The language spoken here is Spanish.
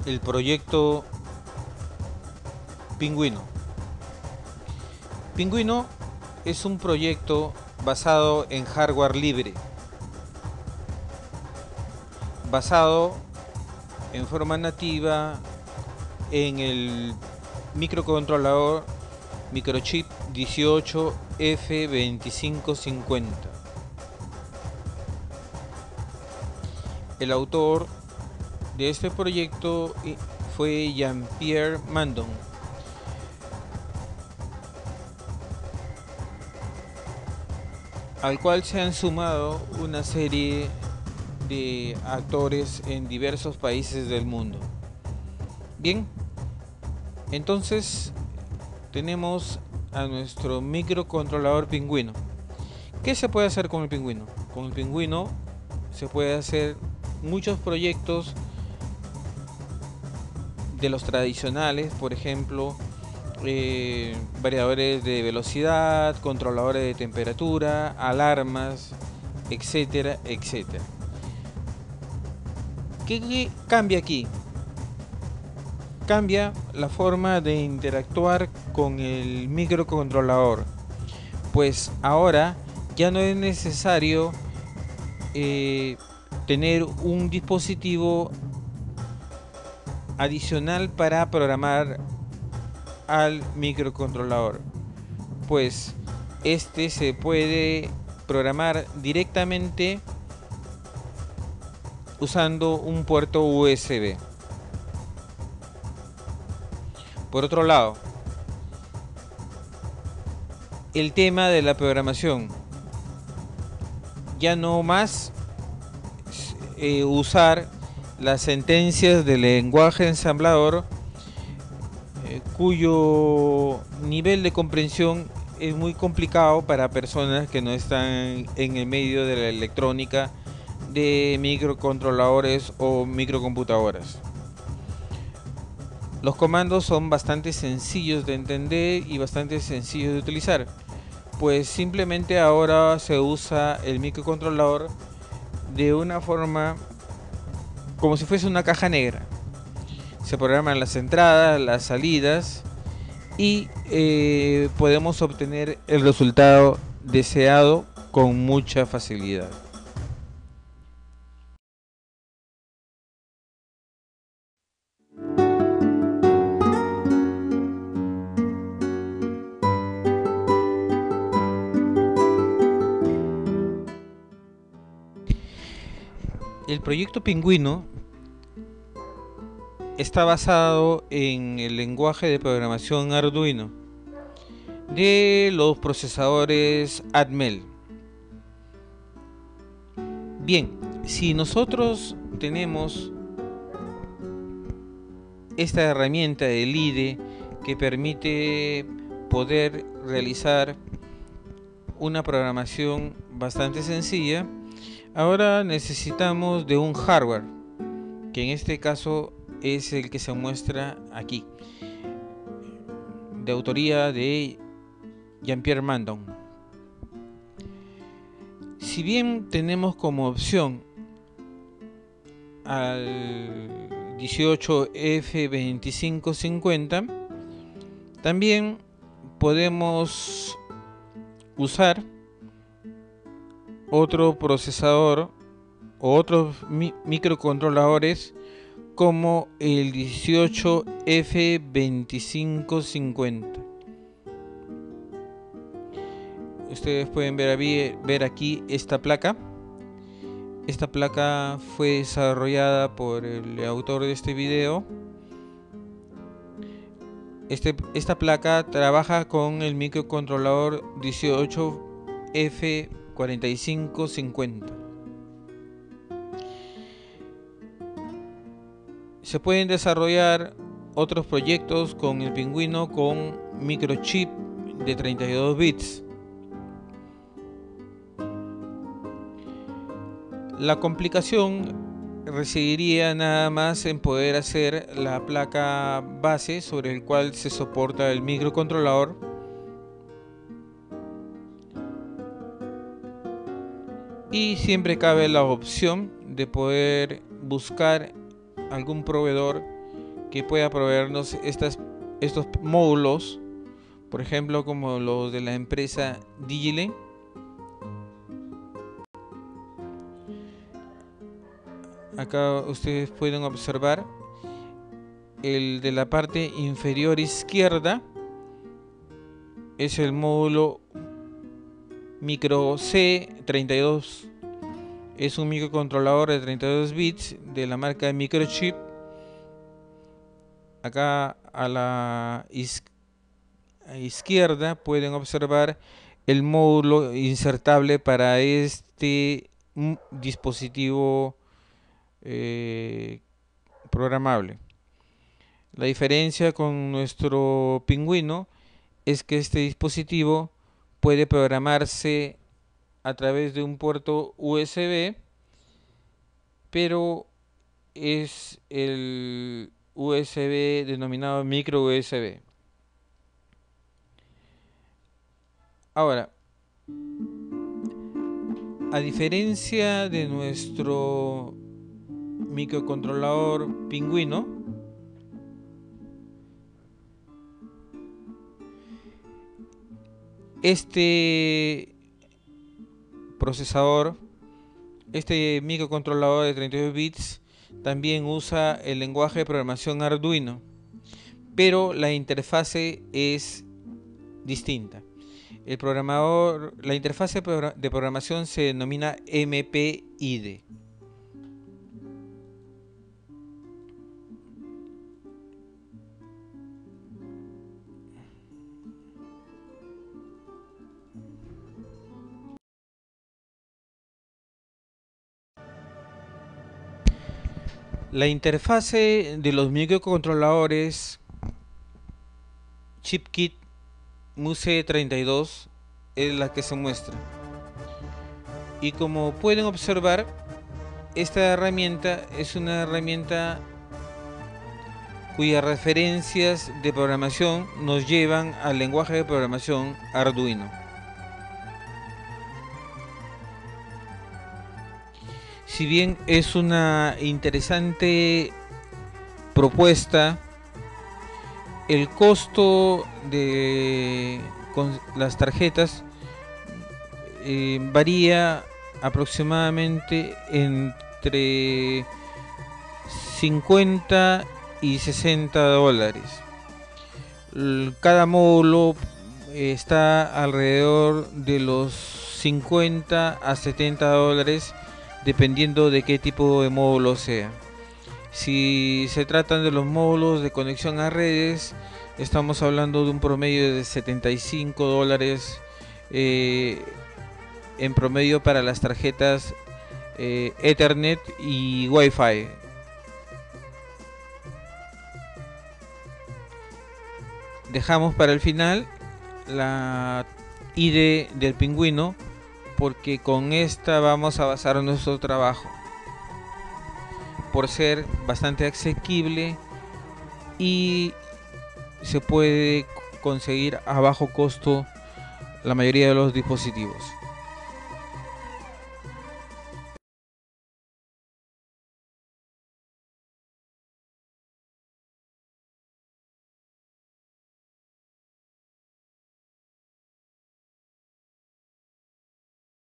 el proyecto Pingüino. Pingüino es un proyecto basado en hardware libre, basado en forma nativa en el microcontrolador Microchip 18F2550. El autor de este proyecto fue Jean-Pierre Mandon, al cual se han sumado una serie de actores en diversos países del mundo. Bien, entonces tenemos a nuestro microcontrolador Pingüino. ¿Qué se puede hacer con el Pingüino? Con el Pingüino se puede hacer muchos proyectos de los tradicionales, por ejemplo, variadores de velocidad, controladores de temperatura, alarmas, etcétera, etcétera. ¿Qué cambia aquí? Cambia la forma de interactuar con el microcontrolador, pues ahora ya no es necesario tener un dispositivo adicional para programar al microcontrolador, pues este se puede programar directamente usando un puerto USB. Por otro lado, el tema de la programación, ya no más usar las sentencias del lenguaje ensamblador, cuyo nivel de comprensión es muy complicado para personas que no están en el medio de la electrónica de microcontroladores o microcomputadoras. Los comandos son bastante sencillos de entender y bastante sencillos de utilizar, pues simplemente ahora se usa el microcontrolador de una forma como si fuese una caja negra. Se programan las entradas, las salidas y podemos obtener el resultado deseado con mucha facilidad. El proyecto Pingüino está basado en el lenguaje de programación Arduino de los procesadores Atmel. Bien, si nosotros tenemos esta herramienta del IDE que permite poder realizar una programación bastante sencilla, ahora necesitamos de un hardware, que en este caso es el que se muestra aquí, de autoría de Jean-Pierre Mandon. Si bien tenemos como opción al 18F2550, también podemos usar otro procesador o otros microcontroladores como el 18F2550. Ustedes pueden ver aquí esta placa. Esta placa fue desarrollada por el autor de este video. Esta placa trabaja con el microcontrolador 18F4550. Se pueden desarrollar otros proyectos con el Pingüino con microchip de 32 bits. La complicación residiría nada más en poder hacer la placa base sobre el cual se soporta el microcontrolador, y siempre cabe la opción de poder buscar algún proveedor que pueda proveernos estos módulos, por ejemplo como los de la empresa Digilink. Acá ustedes pueden observar el de la parte inferior izquierda es el módulo micro C32. Es un microcontrolador de 32 bits de la marca Microchip. Acá a la izquierda pueden observar el módulo insertable para este dispositivo programable. La diferencia con nuestro pingüino es que este dispositivo puede programarse a través de un puerto USB, pero es el USB denominado micro USB. Ahora, a diferencia de nuestro microcontrolador pingüino, este procesador, este microcontrolador de 32 bits, también usa el lenguaje de programación Arduino, pero la interfase es distinta. La interfase de programación se denomina MPID. La interfase de los microcontroladores ChipKit MUSE32 es la que se muestra. Y como pueden observar, esta herramienta es una herramienta cuyas referencias de programación nos llevan al lenguaje de programación Arduino. Si bien es una interesante propuesta, el costo de las tarjetas varía aproximadamente entre 50 y 60 dólares. Cada módulo está alrededor de los 50 a 70 dólares dependiendo de qué tipo de módulo sea. Si se tratan de los módulos de conexión a redes, estamos hablando de un promedio de 75 dólares en promedio para las tarjetas Ethernet y Wi-Fi. Dejamos para el final la IDE del pingüino, porque con esta vamos a basar nuestro trabajo, por ser bastante asequible y se puede conseguir a bajo costo la mayoría de los dispositivos.